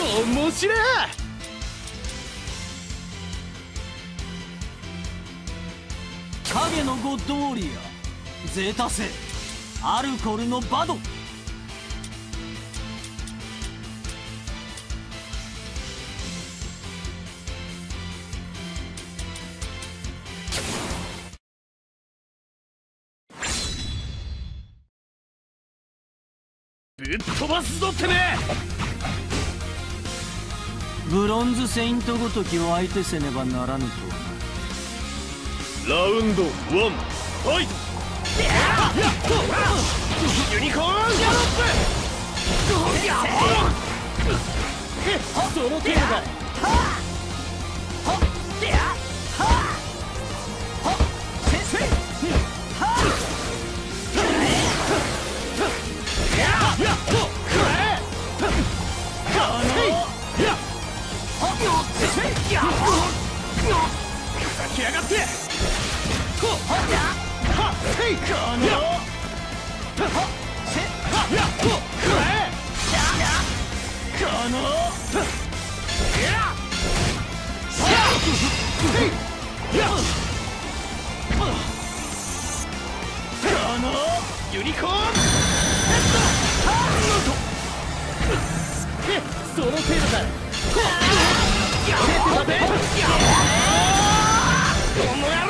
面白い。 影のゴッドウォリアーゼータ星アルコルのバド。 ぶっ飛ばすぞてめえ。 ブロンズセイントごときを相手せねばならぬとはな。 ラウンド1ファイト。ユニコーンギャロップ。その程度だ。きやがって。ユニコーンその程度だ。この野郎。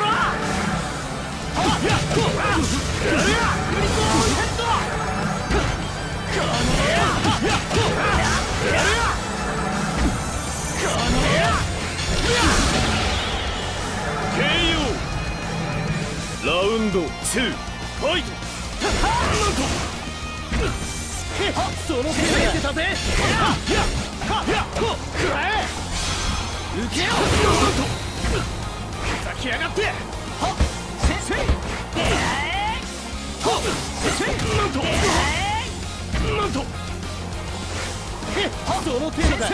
ラウンド2ファイト。その程度だぜ。受けよ。ふざけやがって。なんとその程度だ。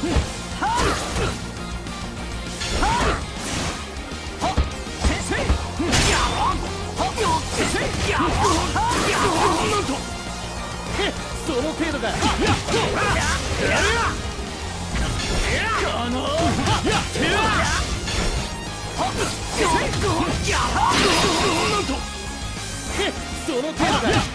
その程度だ。その程度だ。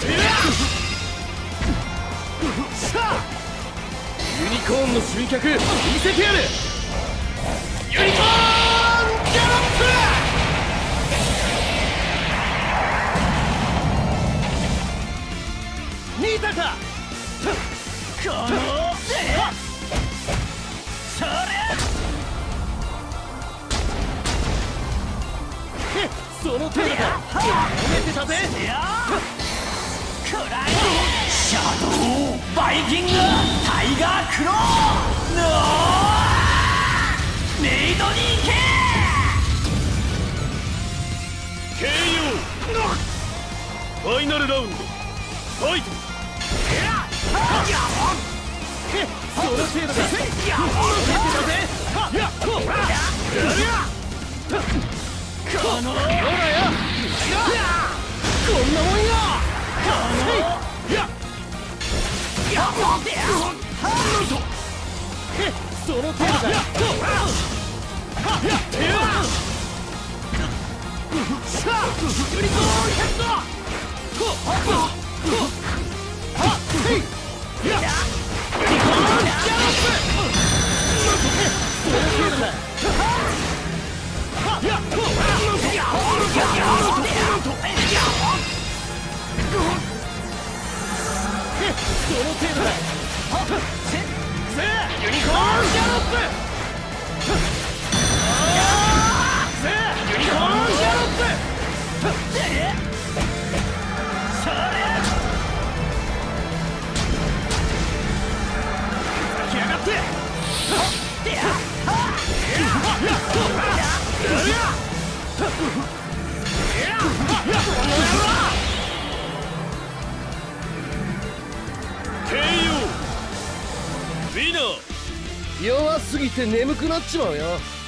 ユニコーンの集客見せてやる。ユニコーンギャロップ。見たか。このそれ。その程度だ。褒めてたぜ。シャドウバイキングタイガークローメイドに行け。KO。ファイナルラウンドファイト。その程度だ。このほらや。こんなもんや。その程度だ。ユニコーンヘッド。ユニコーンギャロップ。その程度だ。その程度だ。ユニコーンギャロップ。ユニコーンギャロップ。それ。きやがって。 弱すぎて眠くなっちまうよ。